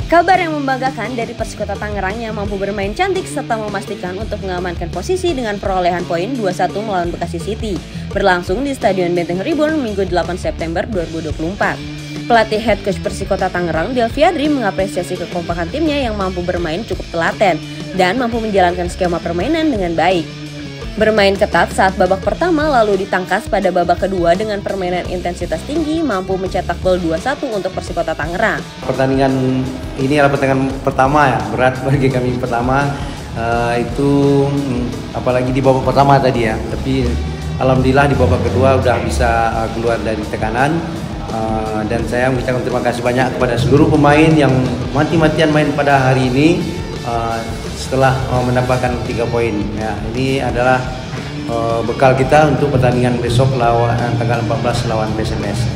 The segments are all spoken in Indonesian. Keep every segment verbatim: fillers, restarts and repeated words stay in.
Kabar yang membanggakan dari Persikota Tangerang yang mampu bermain cantik serta memastikan untuk mengamankan posisi dengan perolehan poin dua satu melawan Bekasi City, berlangsung di Stadion Benteng Reborn Minggu delapan September dua ribu dua puluh empat. Pelatih head coach Persikota Tangerang, Delviadri, mengapresiasi kekompakan timnya yang mampu bermain cukup telaten dan mampu menjalankan skema permainan dengan baik. Bermain ketat saat babak pertama lalu ditangkas pada babak kedua dengan permainan intensitas tinggi mampu mencetak gol dua satu untuk Persikota Tangerang. Pertandingan ini adalah pertandingan pertama ya, berat bagi kami pertama uh, itu hmm, apalagi di babak pertama tadi ya. Tapi alhamdulillah di babak kedua udah bisa uh, keluar dari tekanan uh, dan saya mengucapkan terima kasih banyak kepada seluruh pemain yang mati-matian main pada hari ini. Uh, setelah uh, mendapatkan tiga poin ya, ini adalah uh, bekal kita untuk pertandingan besok lawan tanggal empat belas lawan P S M S.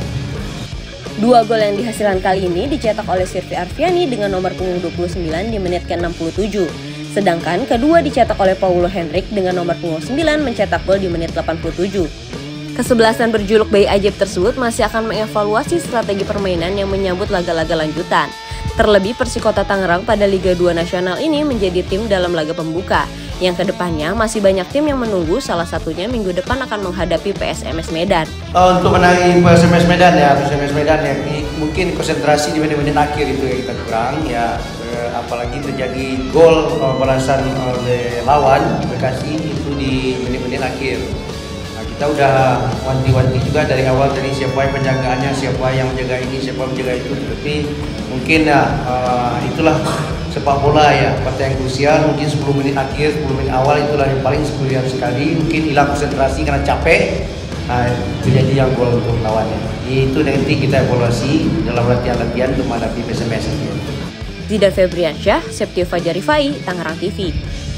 Dua gol yang dihasilkan kali ini dicetak oleh Sirvi Arfiani dengan nomor punggung dua puluh sembilan di menit ke enam puluh tujuh. Sedangkan kedua dicetak oleh Paulo Henrik dengan nomor punggung sembilan mencetak gol di menit delapan puluh tujuh. Kesebelasan berjuluk bayi ajaib tersebut masih akan mengevaluasi strategi permainan yang menyambut laga-laga lanjutan. Terlebih Persikota Tangerang pada Liga dua Nasional ini menjadi tim dalam laga pembuka, yang kedepannya masih banyak tim yang menunggu, salah satunya minggu depan akan menghadapi P S M S Medan. Oh, untuk menangani P S M S Medan ya, P S M S Medan ya, mungkin konsentrasi di menit-menit akhir itu yang kita kurang ya, apalagi terjadi gol balasan oleh lawan Bekasi itu di menit-menit akhir. Nah, kita udah wanti-wanti juga dari awal tadi siapa yang penjagaannya, siapa yang menjaga ini, siapa yang menjaga itu, tapi mungkin ya uh, itulah sepak bola ya, partai yang krusial. Mungkin sepuluh menit akhir, sepuluh menit awal itulah yang paling krusial sekali. Mungkin hilang konsentrasi karena capek, nah, terjadi yang gol untuk lawannya. Itu nanti kita evaluasi dalam latihan-latihan untuk menghadapi P S M S. Zidan Febriansyah, Septio Fajarifai, Tangerang T V.